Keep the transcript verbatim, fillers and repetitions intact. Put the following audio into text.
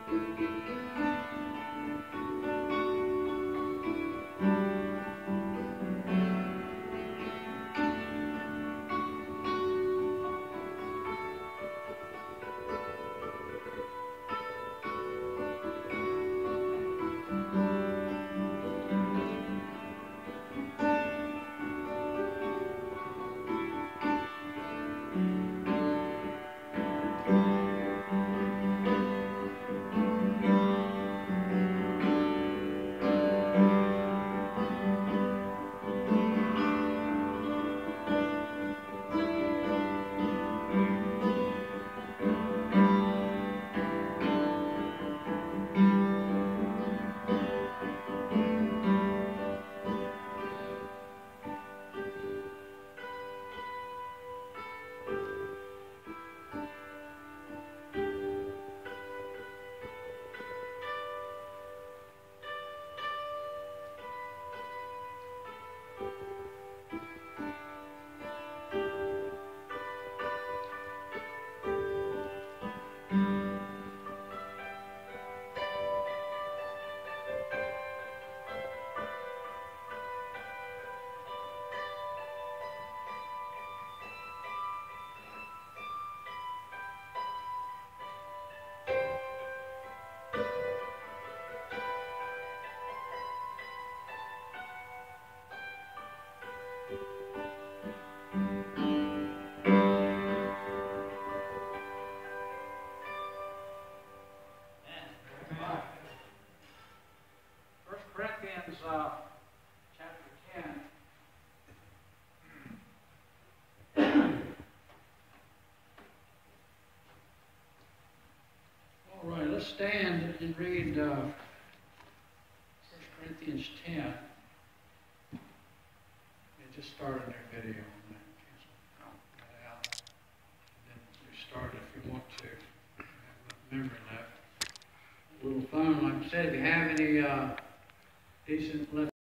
uh, chapter ten. All right, let's stand and read uh, First Corinthians ten. It just started their video on that. Got out. And then restart it if you want to. I have enough memory left. Little phone, like I said, if you have any uh, decent left